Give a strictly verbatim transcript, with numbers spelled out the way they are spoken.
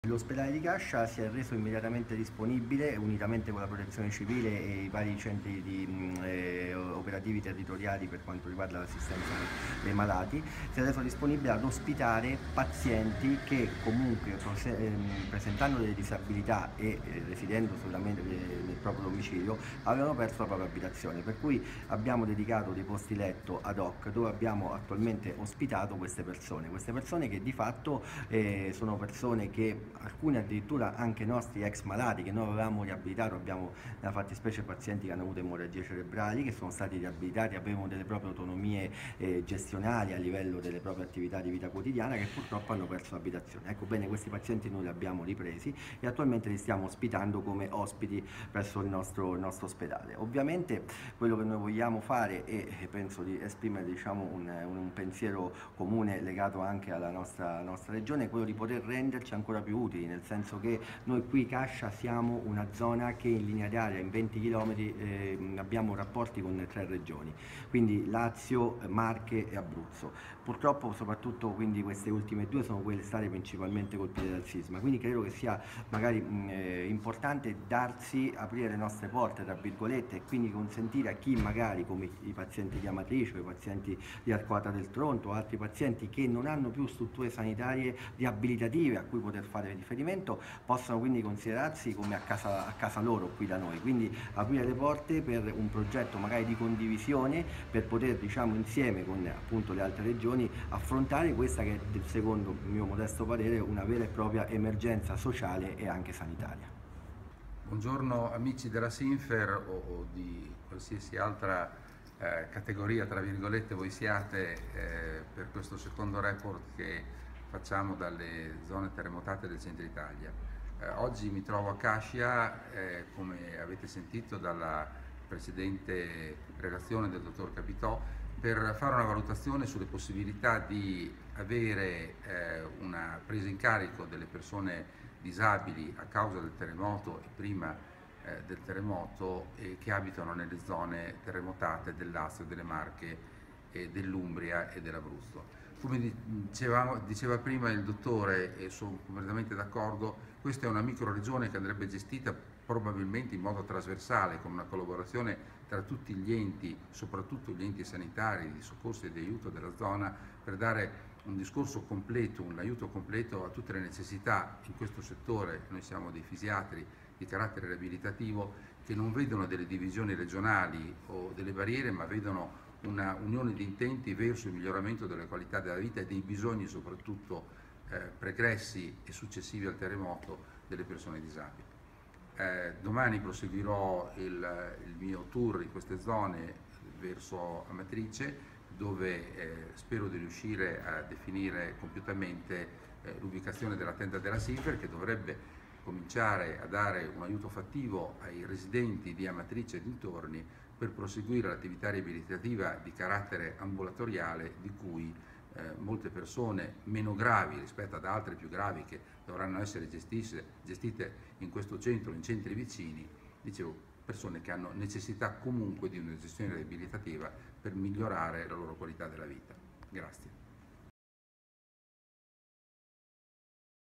L'ospedale di Cascia si è reso immediatamente disponibile, unitamente con la Protezione Civile e i vari centri di, mh, eh, operativi territoriali per quanto riguarda l'assistenza dei malati, si è reso disponibile ad ospitare pazienti che comunque ehm, presentando delle disabilità e eh, residendo solamente nel proprio domicilio avevano perso la propria abitazione, per cui abbiamo dedicato dei posti letto ad hoc dove abbiamo attualmente ospitato queste persone, queste persone che di fatto eh, sono persone che alcuni addirittura anche nostri ex malati che noi avevamo riabilitato, abbiamo nella fattispecie pazienti che hanno avuto emorragie cerebrali che sono stati riabilitati, avevano delle proprie autonomie eh, gestionali a livello delle proprie attività di vita quotidiana che purtroppo hanno perso l'abitazione. Ecco bene, questi pazienti noi li abbiamo ripresi e attualmente li stiamo ospitando come ospiti presso il nostro, il nostro ospedale. Ovviamente quello che noi vogliamo fare e penso di esprimere diciamo, un, un pensiero comune legato anche alla nostra, nostra regione è quello di poter renderci ancora più utili, nel senso che noi qui Cascia siamo una zona che in linea d'aria in venti chilometri eh, abbiamo rapporti con tre regioni, quindi Lazio, Marche e Abruzzo. Purtroppo soprattutto quindi queste ultime due sono quelle state principalmente colpite dal sisma, quindi credo che sia magari mh, eh, importante darsi, aprire le nostre porte tra virgolette e quindi consentire a chi magari come i pazienti di Amatrice o i pazienti di Arquata del Tronto o altri pazienti che non hanno più strutture sanitarie riabilitative a cui poter fare riferimento possano quindi considerarsi come a casa, a casa loro qui da noi, quindi aprire le porte per un progetto magari di condivisione per poter diciamo insieme con appunto le altre regioni affrontare questa che è secondo il mio modesto parere una vera e propria emergenza sociale e anche sanitaria. Buongiorno amici della Sinfer o, o di qualsiasi altra eh, categoria tra virgolette voi siate eh, per questo secondo report che facciamo dalle zone terremotate del centro Italia. Eh, oggi mi trovo a Cascia, eh, come avete sentito dalla precedente relazione del dottor Capitò, per fare una valutazione sulle possibilità di avere eh, una presa in carico delle persone disabili a causa del terremoto e prima eh, del terremoto e che abitano nelle zone terremotate del Lazio, delle Marche, e dell'Umbria e dell'Abruzzo. Come dicevamo, diceva prima il dottore, e sono completamente d'accordo, questa è una microregione che andrebbe gestita probabilmente in modo trasversale, con una collaborazione tra tutti gli enti, soprattutto gli enti sanitari, di soccorso e di aiuto della zona, per dare un discorso completo, un aiuto completo a tutte le necessità in questo settore. Noi siamo dei fisiatri di carattere riabilitativo che non vedono delle divisioni regionali o delle barriere, ma vedono una unione di intenti verso il miglioramento della qualità della vita e dei bisogni soprattutto eh, pregressi e successivi al terremoto delle persone disabili. Eh, domani proseguirò il, il mio tour in queste zone verso Amatrice, dove eh, spero di riuscire a definire compiutamente eh, l'ubicazione della tenda della Sinfer, che dovrebbe cominciare a dare un aiuto fattivo ai residenti di Amatrice e dintorni per proseguire l'attività riabilitativa di carattere ambulatoriale di cui eh, molte persone meno gravi rispetto ad altre più gravi che dovranno essere gestite, gestite in questo centro, in centri vicini, dicevo, persone che hanno necessità comunque di una gestione riabilitativa per migliorare la loro qualità della vita. Grazie.